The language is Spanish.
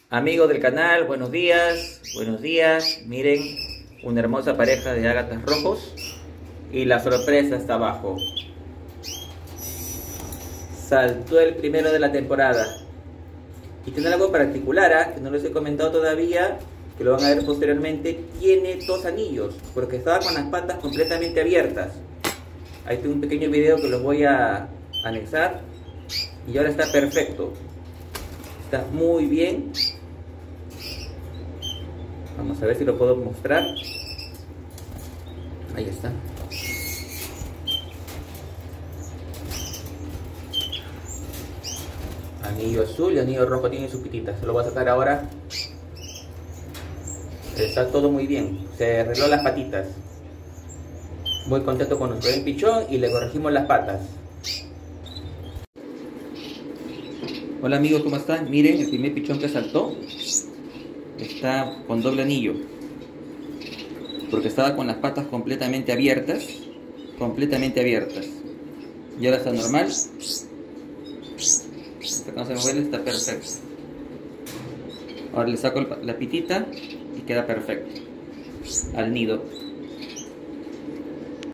Amigos del canal, buenos días, buenos días. Miren, una hermosa pareja de ágatas rojos y la sorpresa está abajo. Saltó el primero de la temporada y tiene algo particular, que no les he comentado todavía, que lo van a ver posteriormente. Tiene dos anillos porque estaba con las patas completamente abiertas. Ahí tengo un pequeño video que los voy a anexar y ahora está perfecto. Está muy bien. Vamos a ver si lo puedo mostrar. Ahí está. Anillo azul y anillo rojo tienen sus pititas. Se lo voy a sacar ahora. Está todo muy bien. Se arregló las patitas. Muy contento con nuestro buen pichón y le corregimos las patas. Hola amigos, ¿cómo están? Miren, el primer pichón que saltó está con doble anillo porque estaba con las patas completamente abiertas y ahora está normal. Cuando se mueve está perfecto. Ahora le saco la pitita y queda perfecto al nido.